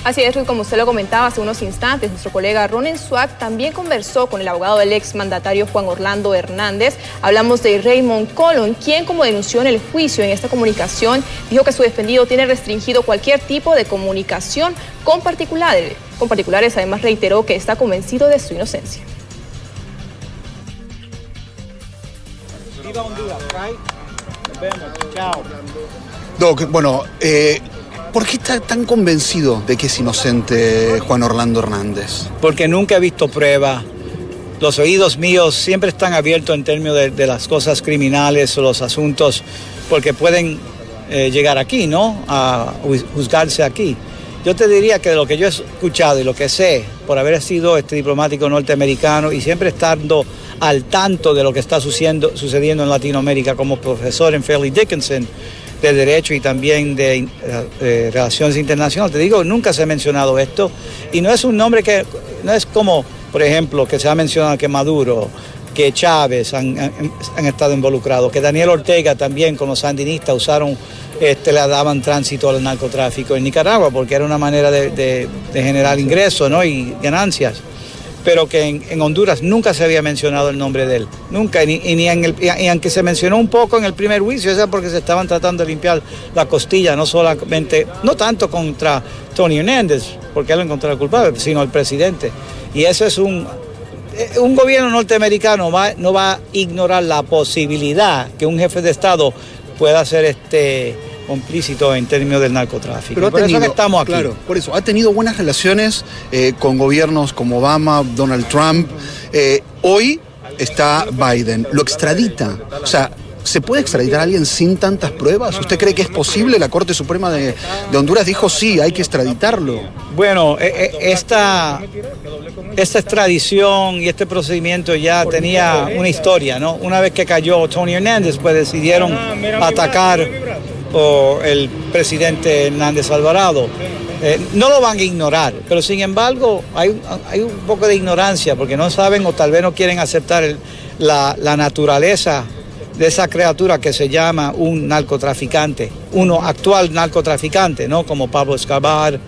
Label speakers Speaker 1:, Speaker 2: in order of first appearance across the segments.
Speaker 1: Así es, como usted lo comentaba hace unos instantes, nuestro colega Ronen Swag también conversó con el abogado del exmandatario Juan Orlando Hernández. Hablamos de Raymond Colón, quien, como denunció en el juicio en esta comunicación, dijo que su defendido tiene restringido cualquier tipo de comunicación con particulares. Además reiteró que está convencido de su inocencia.
Speaker 2: Viva Honduras, right? Nos vemos, chao.
Speaker 3: Doc, bueno, ¿por qué está tan convencido de que es inocente Juan Orlando Hernández?
Speaker 2: Porque nunca he visto prueba. Los oídos míos siempre están abiertos en términos de las cosas criminales o los asuntos, porque pueden llegar aquí, ¿no? A juzgarse aquí. Yo te diría que de lo que yo he escuchado y lo que sé, por haber sido diplomático norteamericano y siempre estando al tanto de lo que está sucediendo en Latinoamérica como profesor en Fairleigh Dickinson de Derecho y también de Relaciones Internacionales, te digo, nunca se ha mencionado esto y no es un nombre que, no es como, por ejemplo, que se ha mencionado que Maduro, que Chávez han estado involucrados, que Daniel Ortega también con los sandinistas usaron, le daban tránsito al narcotráfico en Nicaragua porque era una manera de generar ingresos, ¿no? Y ganancias. Pero que en Honduras nunca se había mencionado el nombre de él, nunca, y aunque se mencionó un poco en el primer juicio, eso es porque se estaban tratando de limpiar la costilla, no solamente, no tanto contra Tony Hernández, porque él lo encontró culpable, sino el presidente. Y eso es un gobierno norteamericano no va a ignorar la posibilidad que un jefe de Estado pueda ser complícito en términos del narcotráfico.
Speaker 3: Pero
Speaker 2: por eso que estamos aquí.
Speaker 3: Claro, por eso. Ha tenido buenas relaciones con gobiernos como Obama, Donald Trump. Hoy está Biden. Lo extradita. O sea, ¿se puede extraditar a alguien sin tantas pruebas? ¿Usted cree que es posible? La Corte Suprema de Honduras dijo sí, hay que extraditarlo.
Speaker 2: Bueno, esta extradición y este procedimiento ya tenía una historia, ¿no? Una vez que cayó Tony Hernández, pues decidieron atacar el presidente Hernández Alvarado. No lo van a ignorar, pero sin embargo hay un poco de ignorancia porque no saben o tal vez no quieren aceptar la naturaleza de esa criatura que se llama un narcotraficante, uno actual narcotraficante, ¿no? Como Pablo Escobar,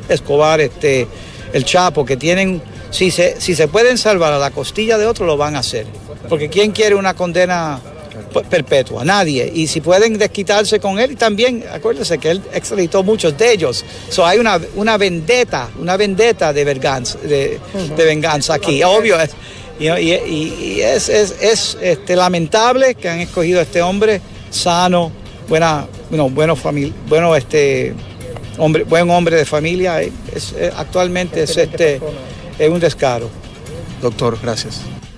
Speaker 2: el Chapo, que tienen, si se pueden salvar a la costilla de otro, lo van a hacer. Porque ¿quién quiere una condena perpetua? Nadie. Y si pueden desquitarse con él, también, acuérdense que él extraditó muchos de ellos. Hay una vendetta de venganza aquí. Obvio es. Y es lamentable que han escogido a este hombre sano, buen hombre de familia. Actualmente es un descaro.
Speaker 3: Doctor, gracias.